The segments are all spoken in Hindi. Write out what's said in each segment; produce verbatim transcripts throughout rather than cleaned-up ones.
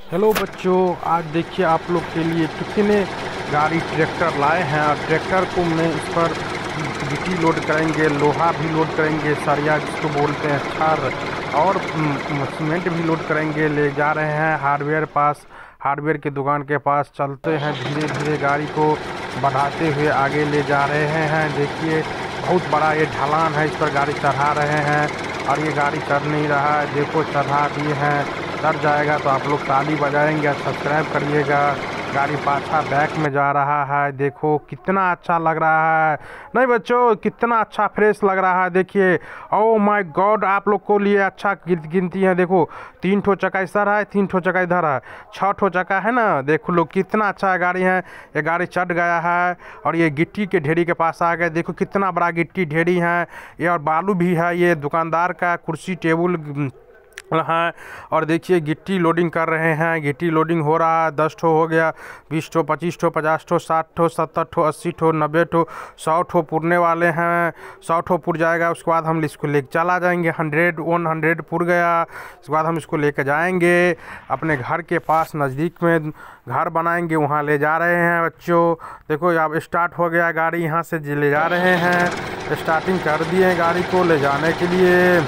हेलो बच्चों, आज देखिए आप लोग के लिए कितने गाड़ी ट्रैक्टर लाए हैं। और ट्रैक्टर को में इस पर गिट्टी लोड करेंगे, लोहा भी लोड करेंगे, सरिया जिसको बोलते हैं छड़, और म, सीमेंट भी लोड करेंगे। ले जा रहे हैं हार्डवेयर पास, हार्डवेयर की दुकान के पास। चलते हैं धीरे धीरे गाड़ी को बढ़ाते हुए आगे ले जा रहे हैं। देखिए बहुत बड़ा ये ढलान है, इस पर गाड़ी चढ़ा रहे हैं और ये गाड़ी चढ़ नहीं रहा है। देखो चढ़ा दिए हैं, चढ़ जाएगा तो आप लोग ताली बजाएंगे, सब्सक्राइब करिएगा। गाड़ी पाछा बैक में जा रहा है, देखो कितना अच्छा लग रहा है। नहीं बच्चों, कितना अच्छा फ्रेश लग रहा है। देखिए ओ माय गॉड, आप लोग को लिए अच्छा गिनती है। देखो तीन ठो चक्का इधर है, तीन ठो चक्का इधर है, छः ठो चक्का है ना। देखो लोग कितना अच्छा गाड़ी है। ये गाड़ी चढ़ गया है और ये गिट्टी के ढेरी के पास आ गए। देखो कितना बड़ा गिट्टी ढेरी है ये, और बालू भी है। ये दुकानदार का कुर्सी टेबुल हाँ, और देखिए गिट्टी लोडिंग कर रहे हैं। गिट्टी लोडिंग हो रहा है, दस ठो हो गया, बीस ठो, पच्चीस ठो, पचास ठो, साठ ठो, सत्तर ठो, अस्सी ठो, नब्बे ठो, सौ ठो पुरने वाले हैं। सौ ठो पुर जाएगा, उसके बाद हम इसको लेके चला जाएंगे। हंड्रेड वन हंड्रेड पुर गया, उसके बाद हम इसको लेके जाएंगे अपने घर के पास। नज़दीक में घर बनाएंगे, वहाँ ले जा रहे हैं बच्चों। देखो अब स्टार्ट हो गया गाड़ी, यहाँ से ले जा रहे हैं। स्टार्टिंग कर दिए गाड़ी को ले जाने के लिए,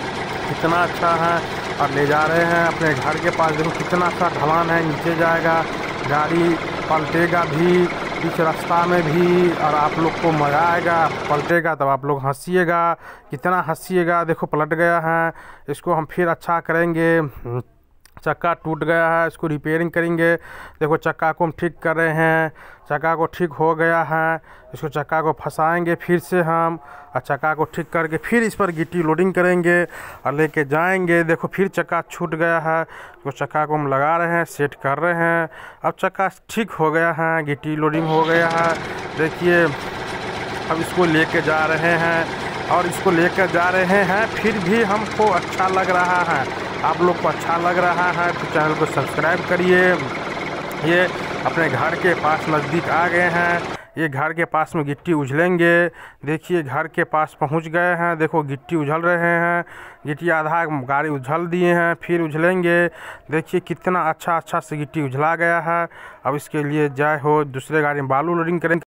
कितना अच्छा है। और ले जा रहे हैं अपने घर के पास। देखो कितना अच्छा ढलान है, नीचे जाएगा गाड़ी, पलटेगा भी इस रास्ता में भी, और आप लोग को मज़ा आएगा। पलटेगा तब आप लोग हंसिएगा, कितना हंसिएगा। देखो पलट गया है, इसको हम फिर अच्छा करेंगे। चक्का टूट गया है, इसको रिपेयरिंग करेंगे। देखो चक्का को हम ठीक कर रहे हैं, चक्का को ठीक हो गया है। इसको चक्का को फंसाएंगे फिर से हम, और चक्का को ठीक करके फिर इस पर गिट्टी लोडिंग करेंगे और लेके जाएंगे। देखो फिर चक्का छूट गया है, तो चक्का को हम लगा रहे हैं, सेट कर रहे हैं। अब चक्का ठीक हो गया है, गिट्टी लोडिंग हो गया है। देखिए अब इसको लेके जा रहे हैं और इसको लेकर जा रहे हैं। फिर भी हमको अच्छा लग रहा है, आप लोग को अच्छा लग रहा है तो चैनल को सब्सक्राइब करिए। ये अपने घर के पास नज़दीक आ गए हैं। ये घर के पास में गिट्टी उछलेंगे। देखिए घर के पास पहुंच गए हैं। देखो गिट्टी उछल रहे हैं, गिट्टी आधा गाड़ी उछल दिए हैं, फिर उछलेंगे। देखिए कितना अच्छा अच्छा से गिट्टी उछला गया है। अब इसके लिए जय हो, दूसरे गाड़ी में बालू लोडिंग करेंगे।